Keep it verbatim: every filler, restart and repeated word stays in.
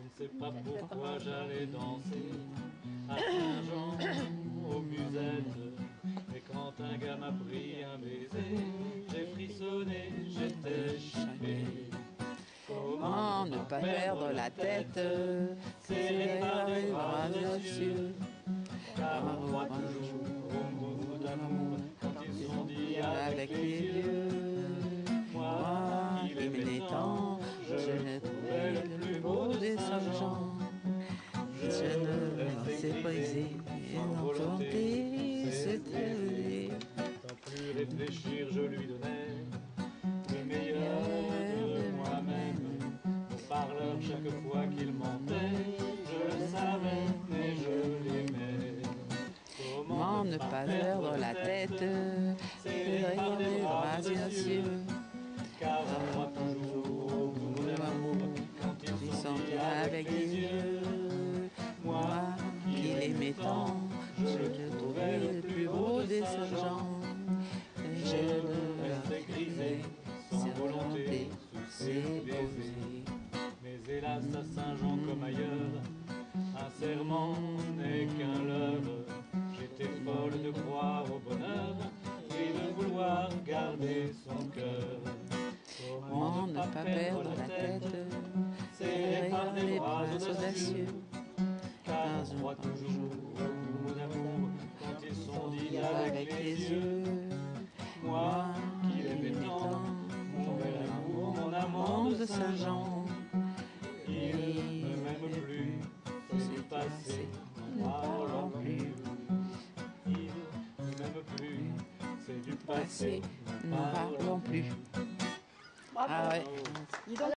ne sais pas pourquoi j'allais danser à Saint-Jean aux musettes. Et quand un gars m'a pris un baiser, j'ai frissonné, j'étais chippé. Comment ne pas perdre la tête, serré par les bras de cieux, car on croit toujours aux mots d'amour quand ils sont dits avec les yeux. Moi, qui l'aimais tant, je l'ai trouvé le plus beau des sergents. Je ne sais brisé, enchanté, c'était vrai. Sans plus réfléchir, je lui donnais le meilleur de moi-même. Mon parleur, chaque fois qu'il mentait, je le savais, mais je l'aimais. Comment ne pas perdre la tête, serré par les bras cieux, car on croit toujours au bout de l'amour quand ils sont dits avec les yeux. Moi, qui l'aimais tant, je le trouvais le plus beau des sergents. Je ne restais grisé, sans volonté, sous ses baisers. Mais hélas, à Saint-Jean comme ailleurs, un serment n'est qu'un leurre. J'étais folle de croire au bonheur et de vouloir garder son cœur. Comment ne pas perdre la tête, serré par les bras audacieux, car on croit toujours au mot d'amour quand ils sont dits avec les yeux. Moi, qui l'aimais tant, mon bel amour, mon amant de Saint-Jean, il ne m'aime plus, c'est du passé, ne parlons plus. Il ne m'aime plus, c'est du passé, ne parlons plus. Ah ouais.